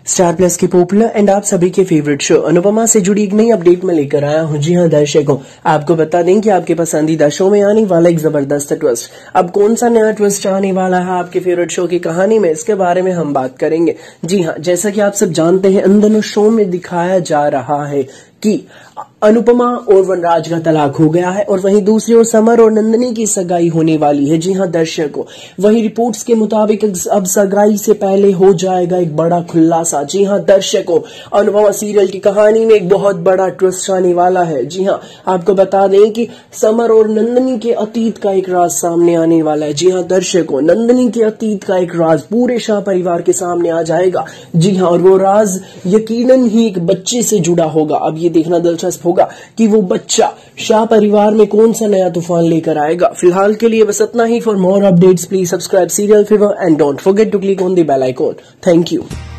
Star plus के popular and आप सभी के फेवरेट शो अनुपमा से जुड़ी एक नई अपडेट में लेकर आया हूं। जी हां दर्शकों, आपको बता दें कि आपके पसंदीदा शो में आने वाला एक जबरदस्त ट्विस्ट। अब कौन सा नया ट्विस्ट आने वाला है आपके फेवरेट शो की कहानी में, इसके बारे में हम बात करेंगे। जी हां, जैसा कि आप सब जानते हैं, इन दोनों शो में दिखाया जा रहा है कि अनुपमा और वनराज का तलाक हो गया है और वहीं दूसरी ओर समर और नंदिनी की सगाई होने वाली है। जी हां दर्शकों, वहीं रिपोर्ट्स के मुताबिक अब सगाई से पहले हो जाएगा एक बड़ा खुलासा। जी हां दर्शकों, अनुपमा सीरियल की कहानी में एक बहुत बड़ा ट्विस्ट आने वाला है। जी हां, आपको बता दें कि समर और नंदिनी के अतीत का एक राज सामने आने वाला है। जी हां दर्शकों, नंदिनी के अतीत का एक राज पूरे शाह परिवार के सामने आ जाएगा। जी हां, और वो राज यकीनन ही एक बच्चे से जुड़ा होगा। अब ये देखना दिलचस्प होगा कि वो बच्चा शाह परिवार में कौन सा नया तूफान लेकर आएगा। फिलहाल के लिए बस इतना ही। For more updates please subscribe serial fever and don't forget to click on the bell icon. Thank you.